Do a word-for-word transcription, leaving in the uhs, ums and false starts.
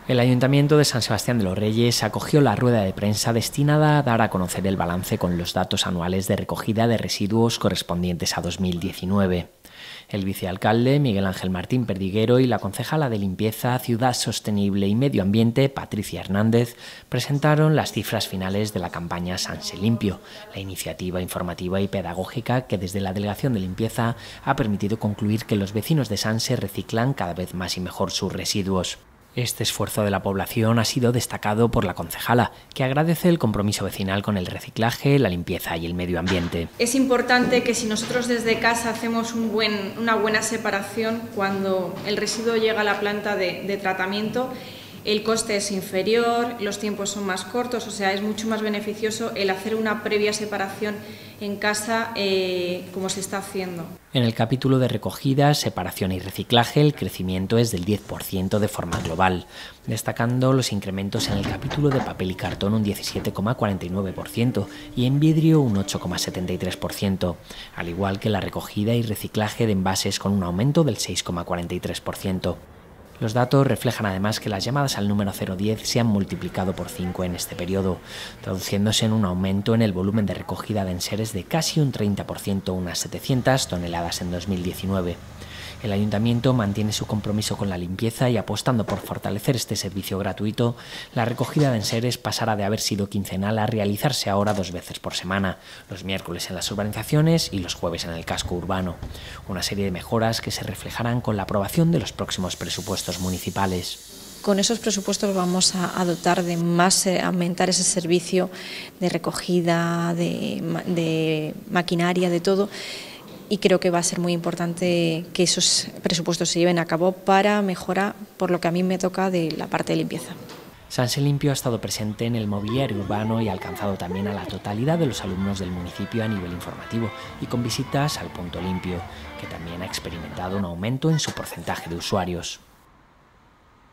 El Ayuntamiento de San Sebastián de los Reyes acogió la rueda de prensa destinada a dar a conocer el balance con los datos anuales de recogida de residuos correspondientes a dos mil diecinueve. El vicealcalde Miguel Ángel Martín Perdiguero y la concejala de Limpieza, Ciudad Sostenible y Medio Ambiente, Patricia Hernández, presentaron las cifras finales de la campaña Sanse Limpio, la iniciativa informativa y pedagógica que desde la Delegación de Limpieza ha permitido concluir que los vecinos de Sanse reciclan cada vez más y mejor sus residuos. Este esfuerzo de la población ha sido destacado por la concejala, que agradece el compromiso vecinal con el reciclaje, la limpieza y el medio ambiente. Es importante que si nosotros desde casa hacemos un buen, una buena separación, cuando el residuo llega a la planta de, de tratamiento, el coste es inferior, los tiempos son más cortos, o sea, es mucho más beneficioso el hacer una previa separación en casa eh, como se está haciendo. En el capítulo de recogida, separación y reciclaje, el crecimiento es del diez por ciento de forma global, destacando los incrementos en el capítulo de papel y cartón un diecisiete coma cuarenta y nueve por ciento y en vidrio un ocho coma setenta y tres por ciento, al igual que la recogida y reciclaje de envases con un aumento del seis coma cuarenta y tres por ciento. Los datos reflejan además que las llamadas al número cero diez se han multiplicado por cinco en este periodo, traduciéndose en un aumento en el volumen de recogida de enseres de casi un treinta por ciento, unas setecientas toneladas en dos mil diecinueve. El Ayuntamiento mantiene su compromiso con la limpieza y, apostando por fortalecer este servicio gratuito, la recogida de enseres pasará de haber sido quincenal a realizarse ahora dos veces por semana, los miércoles en las urbanizaciones y los jueves en el casco urbano. Una serie de mejoras que se reflejarán con la aprobación de los próximos presupuestos municipales. Con esos presupuestos vamos a dotar de más, eh, aumentar ese servicio de recogida, de, de maquinaria, de todo. Y creo que va a ser muy importante que esos presupuestos se lleven a cabo para mejorar, por lo que a mí me toca, de la parte de limpieza. Sanse Limpio ha estado presente en el mobiliario urbano y ha alcanzado también a la totalidad de los alumnos del municipio a nivel informativo y con visitas al punto limpio, que también ha experimentado un aumento en su porcentaje de usuarios.